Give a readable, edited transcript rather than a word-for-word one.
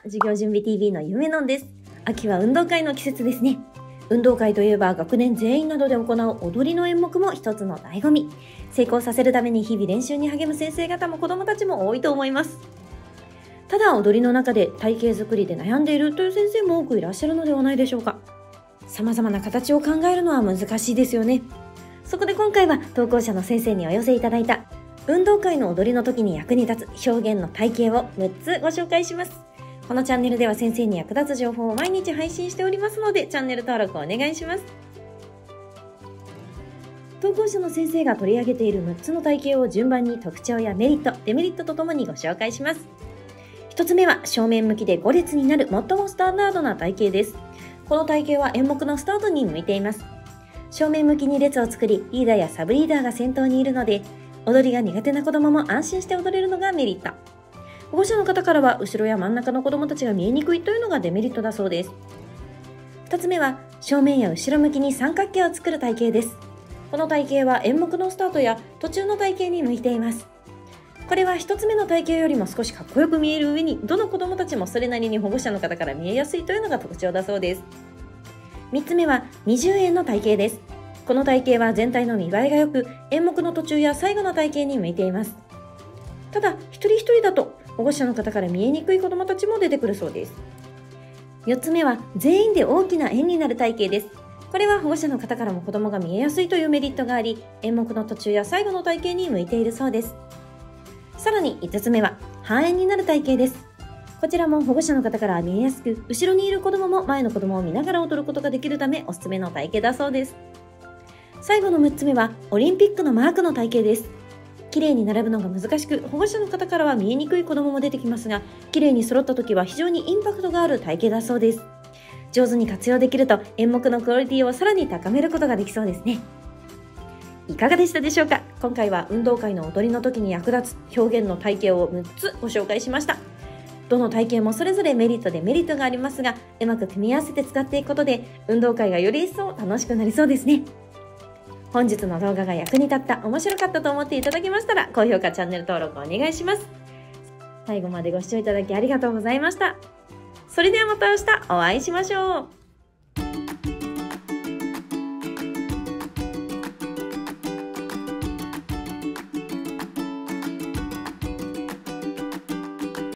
授業準備 TV のゆめのんです。秋は運動会の季節ですね。運動会といえば学年全員などで行う踊りの演目も一つの醍醐味。成功させるために日々練習に励む先生方も子どもたちも多いと思います。ただ踊りの中で体型作りで悩んでいるという先生も多くいらっしゃるのではないでしょうか。様々な形を考えるのは難しいですよね。そこで今回は投稿者の先生にお寄せいただいた運動会の踊りの時に役に立つ表現の体型を6つご紹介します。このチャンネルでは先生に役立つ情報を毎日配信しておりますので、チャンネル登録をお願いします。投稿者の先生が取り上げている6つの体型を順番に特徴やメリット、デメリットとともにご紹介します。1つ目は正面向きで5列になる最もスタンダードな体型です。この体型は演目のスタートに向いています。正面向きに列を作り、リーダーやサブリーダーが先頭にいるので、踊りが苦手な子供も安心して踊れるのがメリット。保護者の方からは後ろや真ん中の子供たちが見えにくいというのがデメリットだそうです。2つ目は正面や後ろ向きに三角形を作る体型です。この体型は演目のスタートや途中の体型に向いています。これは1つ目の体型よりも少しかっこよく見える上に、どの子供たちもそれなりに保護者の方から見えやすいというのが特徴だそうです。3つ目は20円の体型です。この体型は全体の見栄えが良く、演目の途中や最後の体型に向いています。ただ、一人一人だと保護者の方から見えにくい子どもたちも出てくるそうです。4つ目は全員で大きな円になる体型です。これは保護者の方からも子どもが見えやすいというメリットがあり、演目の途中や最後の体型に向いているそうです。さらに5つ目は半円になる体型です。こちらも保護者の方から見えやすく、後ろにいる子どもも前の子どもを見ながら踊ることができるためおすすめの体型だそうです。最後の6つ目はオリンピックのマークの体型です。綺麗に並ぶのが難しく、保護者の方からは見えにくい子どもも出てきますが、綺麗に揃った時は非常にインパクトがある体型だそうです。上手に活用できると演目のクオリティをさらに高めることができそうですね。いかがでしたでしょうか。今回は運動会の踊りの時に役立つ表現の体型を6つご紹介しました。どの体型もそれぞれメリットデメリットがありますが、うまく組み合わせて使っていくことで運動会がより一層楽しくなりそうですね。本日の動画が役に立った、面白かったと思っていただけましたら、高評価、チャンネル登録お願いします。最後までご視聴いただきありがとうございました。それではまた明日お会いしましょう。